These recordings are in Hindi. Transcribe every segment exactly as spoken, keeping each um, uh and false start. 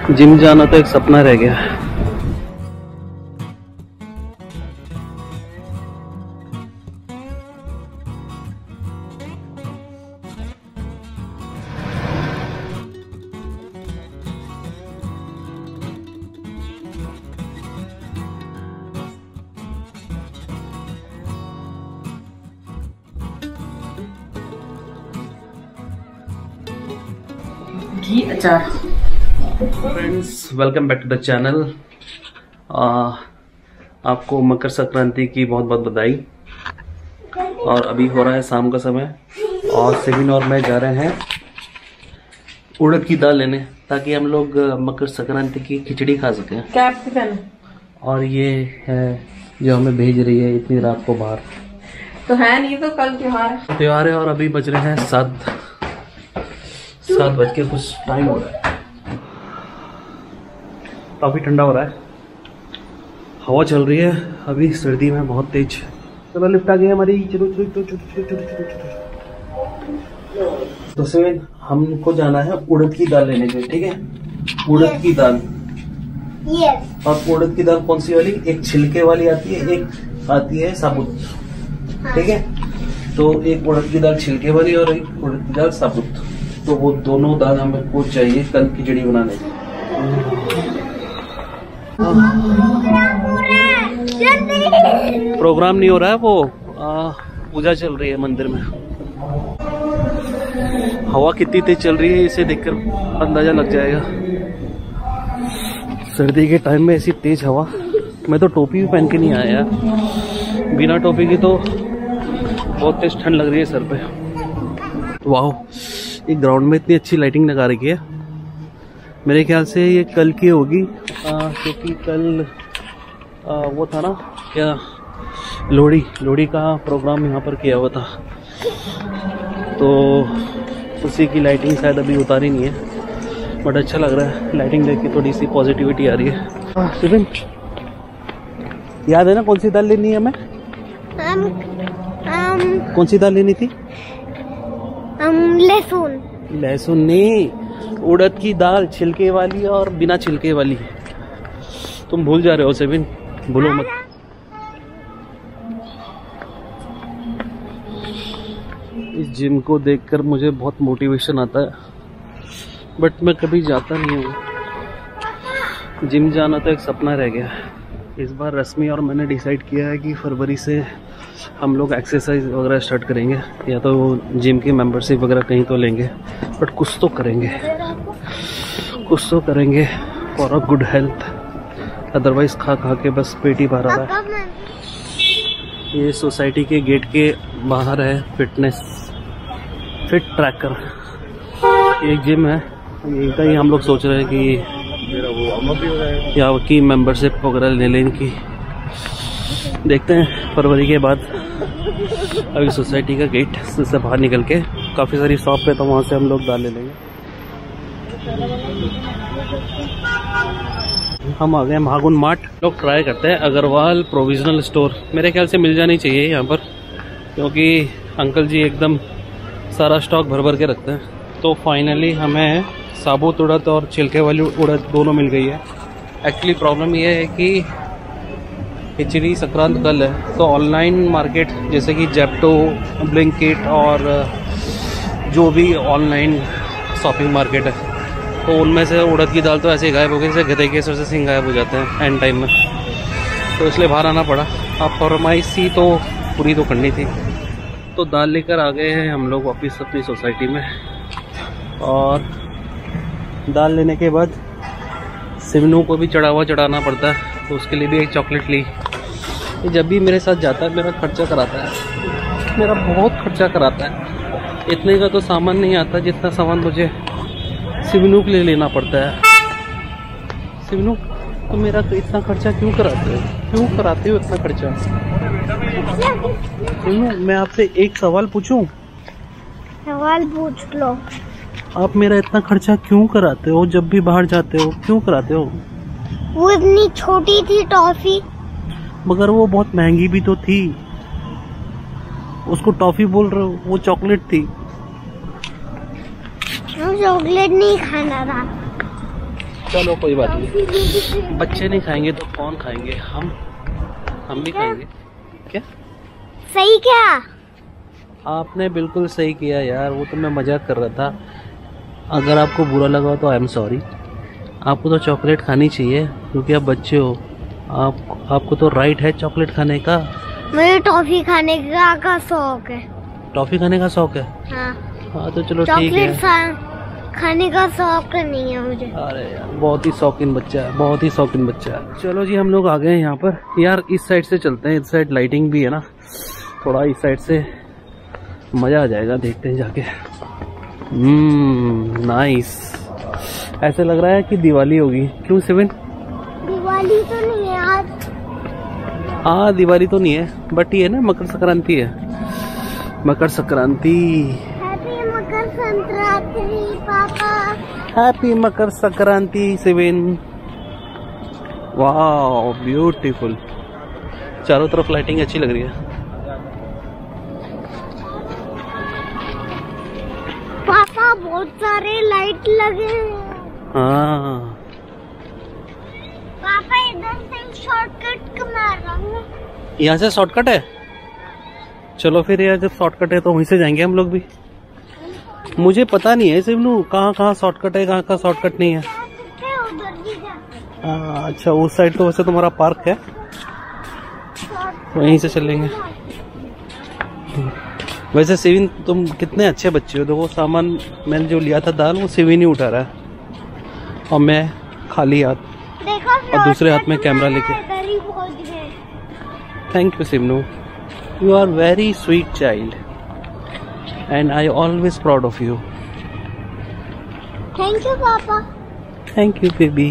जिम जाना तो एक सपना रह गया है। घी अचार। Friends, welcome back to the channel. आपको मकर संक्रांति की बहुत बहुत बधाई। और अभी हो रहा है शाम का समय और सेविन और मैं जा रहे हैं उड़द की दाल लेने, ताकि हम लोग मकर संक्रांति की खिचड़ी खा सकें। कैप से पहनो। और ये है जो हमें भेज रही है इतनी रात को बाहर। तो है नहीं, तो कल त्योहार है। त्योहार है और अभी बज रहे हैं सात सात बज के कुछ टाइम हो रहा है। काफी ठंडा हो रहा है, हवा चल रही है अभी सर्दी में बहुत तेज। चलो लिफ्ट आ गई हमारी। चलो चलो चलो चलो चलो चलो चलो। तो सेवन हमको जाना है उड़द की दाल लेने के, ठीक है? उड़द की दाल। यस। और उड़द की दाल कौन सी वाली? एक छिलके वाली आती है, एक आती है साबुत, ठीक है? तो एक उड़द की दाल छिलके वाली और एक उड़द की दाल साबुत। तो वो दोनों दाल हमें को चाहिए कल खिचड़ी बनाने की। प्रोग्राम नहीं हो रहा है, वो पूजा चल रही है मंदिर में। हवा कितनी तेज चल रही है इसे देखकर अंदाजा लग जाएगा। सर्दी के टाइम में ऐसी तेज हवा। मैं तो टोपी भी पहन के नहीं आया यार, बिना टोपी की तो बहुत तेज ठंड लग रही है सर पे। वाह, एक ग्राउंड में इतनी अच्छी लाइटिंग लगा रखी है। मेरे ख्याल से ये कल की होगी, क्योंकि कल आ, वो था ना क्या, लोहड़ी लोहड़ी का प्रोग्राम यहाँ पर किया हुआ था, तो उसी की लाइटिंग शायद अभी उतारी नहीं है। बट अच्छा लग रहा है, लाइटिंग देख के थोड़ी सी पॉजिटिविटी आ रही है। सिबिन, याद है ना कौन सी दाल लेनी है हमें? हम, हम, कौन सी दाल लेनी थी? हम लहसुन लहसुन नहीं, उड़द की दाल छिलके वाली और बिना छिलके वाली। तुम भूल जा रहे हो सेबिन, भूलो मत। इस जिम को देखकर मुझे बहुत मोटिवेशन आता है, बट मैं कभी जाता नहीं हूँ। जिम जाना तो एक सपना रह गया। इस बार रश्मि और मैंने डिसाइड किया है कि फरवरी से हम लोग एक्सरसाइज वगैरह स्टार्ट करेंगे, या तो जिम की मेंबरशिप वगैरह कहीं तो लेंगे, बट कुछ तो करेंगे, कुछ तो करेंगे for a good health. Otherwise खा खा के बस पेट ही भर रहा है। ये सोसाइटी के गेट के बाहर है फिटनेस फिट ट्रैकर, एक जिम है। यहीं का ही हम लोग सोच रहे हैं कि यहाँ की मेंबरशिप वगैरह ले लेने की। देखते हैं फरवरी के बाद। अभी सोसाइटी का गेट से बाहर निकल के काफ़ी सारी शॉप है, तो वहाँ से हम लोग दाल ले लेंगे। हम आ गए महागुन मार्ट। लोग ट्राई करते हैं अग्रवाल प्रोविजनल स्टोर। मेरे ख्याल से मिल जानी चाहिए यहाँ पर, क्योंकि अंकल जी एकदम सारा स्टॉक भर भर के रखते हैं। तो फाइनली हमें साबुत उड़द और छिलके वाली उड़द दोनों मिल गई है। एक्चुअली प्रॉब्लम ये है कि खिचड़ी संक्रांत कल है, तो ऑनलाइन मार्केट जैसे कि जेप्टो, ब्लिंकिट और जो भी ऑनलाइन शॉपिंग मार्केट है, तो उनमें से उड़द की दाल तो ऐसे ही गायब हो गई जैसे गधे के सर से सिंह गायब हो जाते हैं एंड टाइम में। तो इसलिए बाहर आना पड़ा। अब फरमाइश थी तो पूरी तो करनी थी। तो दाल लेकर आ गए हैं हम लोग वापस अपनी सोसाइटी में। और दाल लेने के बाद सिमनू को भी चढ़ावा चढ़ाना पड़ता है, तो उसके लिए भी एक चॉकलेट ली। ये जब भी मेरे साथ जाता है मेरा खर्चा कराता है, मेरा बहुत खर्चा कराता है। इतने का तो सामान नहीं आता जितना सामान मुझे सिमनू के लिए लेना पड़ता है। सिमनू, तो मेरा तो इतना खर्चा क्यों कराते हो? क्यों कराते हो इतना खर्चा? सिमनू, मैं आपसे एक सवाल पूछूं? सवाल पूछ लो। आप मेरा इतना खर्चा क्यों कराते हो? जब भी बाहर जाते हो क्यों कराते हो? वो इतनी छोटी थी टॉफी। मगर वो बहुत महंगी भी तो थी। उसको टॉफी बोल रहे हो, वो चॉकलेट थी। चॉकलेट नहीं खाना था। चलो कोई बात नहीं, बच्चे नहीं खाएंगे तो कौन खाएंगे? हम हम भी खाएंगे क्या? सही क्या? आपने बिल्कुल सही किया यार, वो तो मैं मजाक कर रहा था। अगर आपको बुरा लगा तो आई एम सॉरी। आपको तो चॉकलेट खानी चाहिए क्योंकि आप बच्चे हो। आप आपको तो राइट है चॉकलेट खाने का। मुझे टॉफी खाने का, का शौक है। टॉफी खाने का शौक है? हाँ। हाँ तो चलो ठीक है। चॉकलेट खाने का शौक नहीं है मुझे। अरे यार बहुत ही शौकीन बच्चा है, बहुत ही शौकीन बच्चा है। चलो जी हम लोग आ गए हैं यहाँ पर। यार इस साइड से चलते हैं, इस साइड लाइटिंग भी है ना, थोड़ा इस साइड से मजा आ जाएगा, देखते हैं जाके। Hmm nice. ऐसे लग रहा है कि दिवाली होगी। क्यों सिविन? दिवाली तो नहीं है आज। हाँ दिवाली तो नहीं है, बट ये ना मकर संक्रांति है। मकर संक्रांति। हैप्पी मकर संक्रांति पापा। हैप्पी मकर संक्रांति सिविन। वाह ब्यूटीफुल। चारों तरफ लाइटिंग अच्छी लग रही है। पापा बहुत सारे लाइट लगे हैं। हाँ पापा इधर से शॉर्टकट मार रहा हूँ। यहाँ से शॉर्टकट है? चलो फिर यार जब शॉर्टकट है तो वहीं से जाएंगे हम लोग भी। मुझे पता नहीं है सिवनू कहाँ कहाँ शॉर्टकट है, कहाँ कहाँ शॉर्टकट नहीं है। आ, अच्छा उस साइड तो वैसे तुम्हारा पार्क है, वहीं से चलेंगे। वैसे सिविन तुम कितने अच्छे बच्चे हो। देखो सामान मैंने जो लिया था दाल वो सिविन ही उठा रहा है और मैं खाली हाथ और दूसरे हाथ में कैमरा लेके। Thank you Sivnu, you are very sweet child and I always proud of you. Thank you, Papa. Thank you, baby.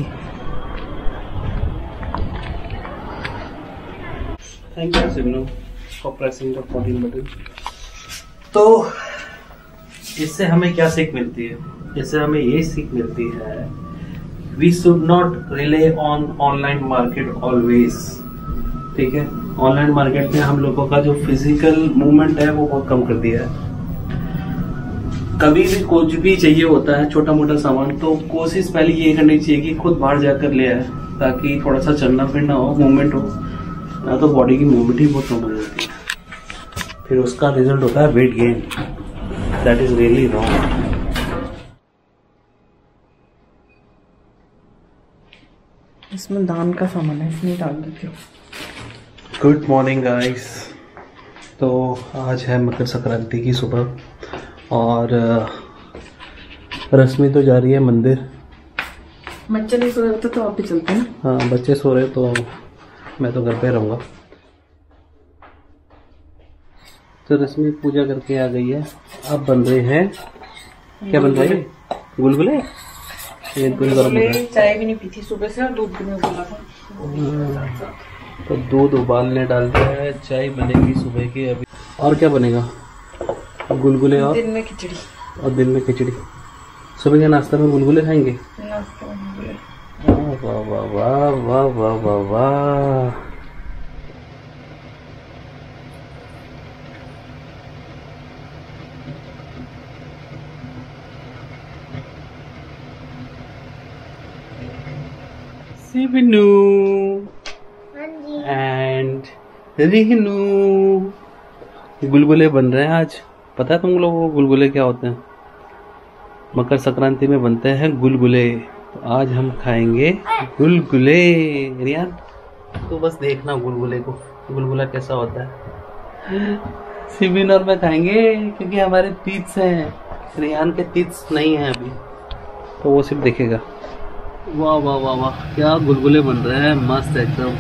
Thank you, Simnu, for pressing the fourteen button. तो इससे हमें क्या सीख मिलती है? इससे हमें ये सीख मिलती है we should not rely on online market always. ठीक है, ऑनलाइन मार्केट में हम लोगों का जो फिजिकल मूवमेंट है वो बहुत कम कर दिया है। कभी भी कुछ भी चाहिए होता है छोटा मोटा सामान तो कोशिश पहले ये करनी चाहिए कि खुद बाहर जाकर ले आए, ताकि थोड़ा सा चलना फिरना हो, मूवमेंट हो। ना तो बॉडी की मूवमेंट ही बहुत कम हो जाती है, फिर उसका रिजल्ट होता है weight gain. That is really wrong. इसमें दान का सामान है, इसमें डाल देती हूँ। Good morning guys. तो आज है मकर संक्रांति की सुबह और रश्मि तो जा रही है मंदिर। बच्चे नहीं सो रहे होते तो आप भी चलते हैं। हाँ बच्चे सो रहे तो मैं तो घर पे रहूँगा। तो रश्मि पूजा करके आ गई है। अब बन रहे हैं, क्या बन रहा है? गुलगुले। ये गुलगुले चाय भी नहीं पी थी सुबह से और दूध भी नहीं उबाला था। तो दूध उबालने डाल दिया है, चाय बनेगी सुबह की अभी। और क्या बनेगा? गुलगुले और दिन में खिचड़ी। और दिन में खिचड़ी। सुबह के नाश्ता में गुलगुले खाएंगे। नाश्ता में गुलगुले। वाह वाह वाह वाह वाह वाह वाह। सिवनू एंड रिहनू गुलगुले बन रहे हैं आज। पता है तुम लोगों को गुलगुले क्या होते हैं? मकर संक्रांति में बनते हैं गुलगुले। तो आज हम खाएंगे गुलगुले। रियान तो बस देखना गुलगुले को, गुलगुला कैसा होता है। सिविन और मैं खाएंगे क्योंकि हमारे तीर्थ्स हैं, रियान के तीर्थ्स नहीं है अभी, तो वो सिर्फ देखेगा। वाह वाह वाह वाह, क्या गुलगुले बन रहे हैं, मस्त एकदम।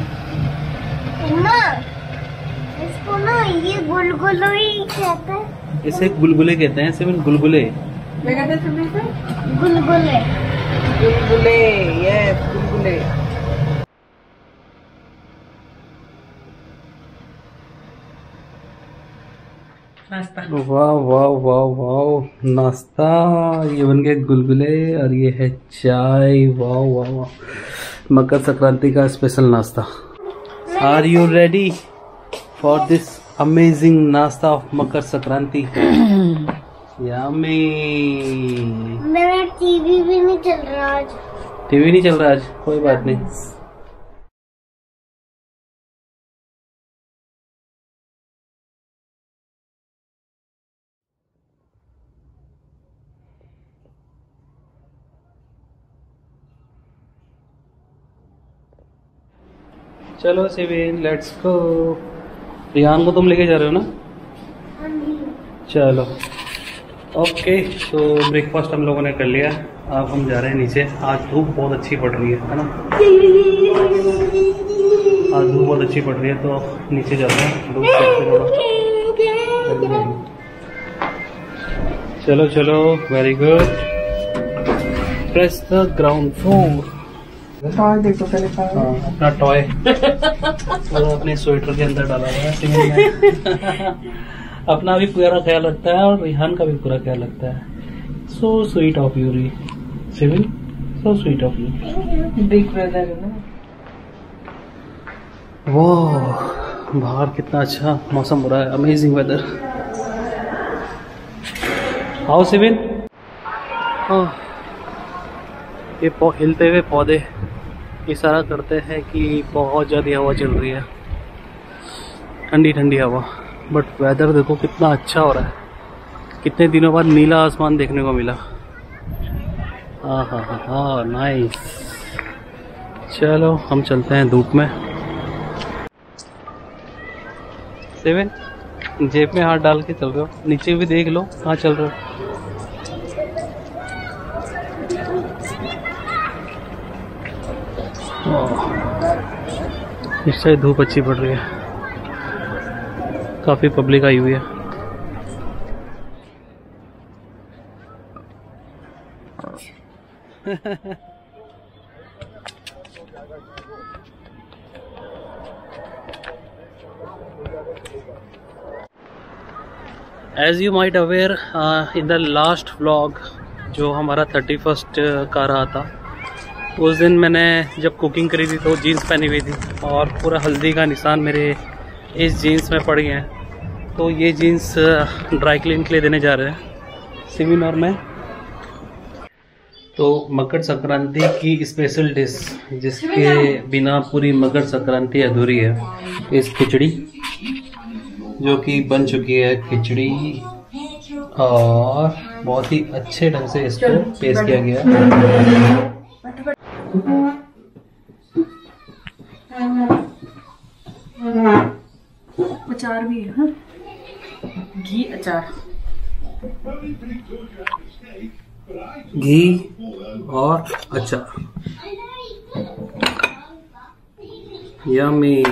इसको ना ये गुलगुले ही कहते हैं। इसे गुलगुले कहते हैं सिविन, गुलगुले। क्या कहते हैं तुम इसे? गुलगुले। गुलगुले, यस गुलगुले। नाश्ता। वाह वाह वाह वाह, नाश्ता। ये बन गए गुलगुले और ये है चाय। वाह वाह वाह, मकर संक्रांति का स्पेशल नाश्ता। Are you ready for this amazing nashta of Makar Sankranti? Yummy. मेरा टीवी भी नहीं चल रहा आज। टीवी नहीं चल रहा आज, कोई बात नहीं। चलो सिविन, लेट्स गो। रिहान को तुम लेके जा रहे हो ना? चलो ओके। तो ब्रेकफास्ट हम लोगों ने कर लिया, अब हम जा रहे हैं नीचे। आज धूप बहुत अच्छी पड़ रही है है ना? आज धूप बहुत अच्छी पड़ रही है तो नीचे जाते हैं। धूप थोड़ा। चलो चलो, very good. Press the ground floor. Toy देखो पहले। हाँ, अपना टॉय वो अपने स्वेटर के अंदर डाला हुआ है सिविन ने। अपना भी पूरा ख्याल रखता है और रिहान का भी पूरा ख्याल रखता है। सो स्वीट ऑफ यू री Sivin, so sweet of you. Big brother है ना। वाह, बाहर कितना अच्छा मौसम हो रहा है, अमेजिंग वेदर। आओ सिविन। ये हिलते हुए पौधे इशारा करते हैं कि बहुत ज़्यादा हवा चल रही है, ठंडी ठंडी हवा। बट वेदर देखो कितना अच्छा हो रहा है। कितने दिनों बाद नीला आसमान देखने को मिला। हाँ हाँ हाँ हाँ, नाइस। चलो हम चलते हैं धूप में। सेवन, जेब में हाथ डाल के चल रहे हो? नीचे भी देख लो कहाँ चल रहे हो। इस साइड धूप अच्छी पड़ रही है, काफी पब्लिक आई हुई है। As you might aware, in the last vlog जो हमारा थर्टी फर्स्ट का रहा था, उस दिन मैंने जब कुकिंग करी थी तो जीन्स पहनी हुई थी और पूरा हल्दी का निशान मेरे इस जीन्स में पड़ गए हैं। तो ये जीन्स ड्राई क्लीन के लिए देने जा रहे हैं सिविन और मैं। तो मकर संक्रांति की स्पेशल डिश जिसके बिना पूरी मकर संक्रांति अधूरी है, इस खिचड़ी जो कि बन चुकी है खिचड़ी और बहुत ही अच्छे ढंग से इसको पेश किया गया। अचार भी है, हाँ? घी अचार, घी और अचार, यम्मी।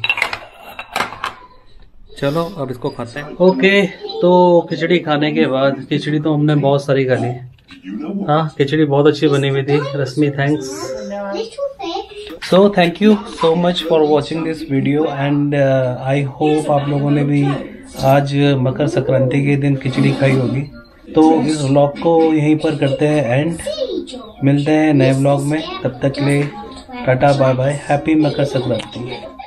चलो अब इसको खाते हैं। ओके, तो खिचड़ी खाने के बाद, खिचड़ी तो हमने बहुत सारी खा ली। हाँ, खिचड़ी बहुत अच्छी बनी हुई थी। Rashmi, thanks. So thank you so much for watching this video and I hope आप लोगों ने भी आज मकर संक्रांति के दिन खिचड़ी खाई होगी। तो इस व्लॉग को यहीं पर करते हैं एंड, मिलते हैं नए व्लॉग में। तब तक के लिए tata bye bye, happy Makar Sankranti.